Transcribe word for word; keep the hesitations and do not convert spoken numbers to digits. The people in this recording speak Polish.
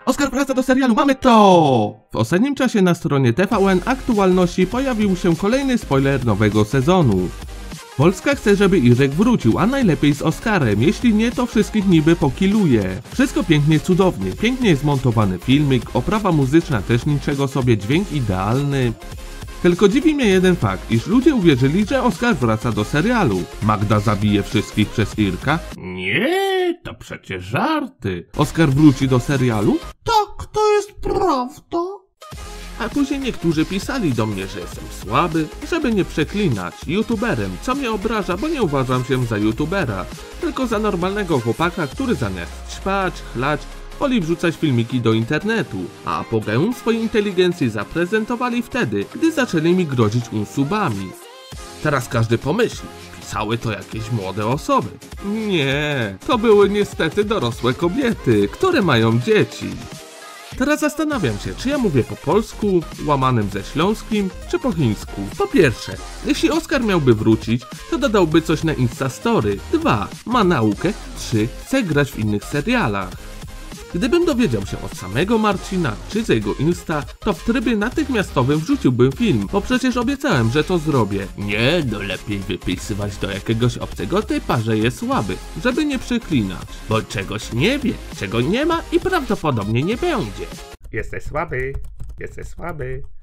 Oskar wraca do serialu, mamy to! W ostatnim czasie na stronie T V N Aktualności pojawił się kolejny spoiler nowego sezonu. Polska chce, żeby Irek wrócił, a najlepiej z Oskarem, jeśli nie, to wszystkich niby pokiluje. Wszystko pięknie, cudownie, pięknie zmontowany filmik, oprawa muzyczna też niczego sobie, dźwięk idealny. Tylko dziwi mnie jeden fakt, iż ludzie uwierzyli, że Oskar wraca do serialu. Magda zabije wszystkich przez Irka? Nie, to przecież żarty. Oskar wróci do serialu? Tak, to jest prawda. A później niektórzy pisali do mnie, że jestem słaby, żeby nie przeklinać, youtuberem, co mnie obraża, bo nie uważam się za youtubera, tylko za normalnego chłopaka, który zamiast ćpać, chlać, woli wrzucać filmiki do internetu, a apogeum swojej inteligencji zaprezentowali wtedy, gdy zaczęli mi grozić unsubami. Teraz każdy pomyśli, pisały to jakieś młode osoby. Nie, to były niestety dorosłe kobiety, które mają dzieci. Teraz zastanawiam się, czy ja mówię po polsku, łamanym ze śląskim, czy po chińsku. Po pierwsze, jeśli Oskar miałby wrócić, to dodałby coś na Instastory. Dwa, ma naukę. Trzy, chce grać w innych serialach. Gdybym dowiedział się od samego Marcina, czy z jego Insta, to w trybie natychmiastowym wrzuciłbym film, bo przecież obiecałem, że to zrobię. Nie, no lepiej wypisywać do jakiegoś obcego typa, że jest słaby, żeby nie przeklinać, bo czegoś nie wie, czego nie ma i prawdopodobnie nie będzie. Jesteś słaby, jesteś słaby.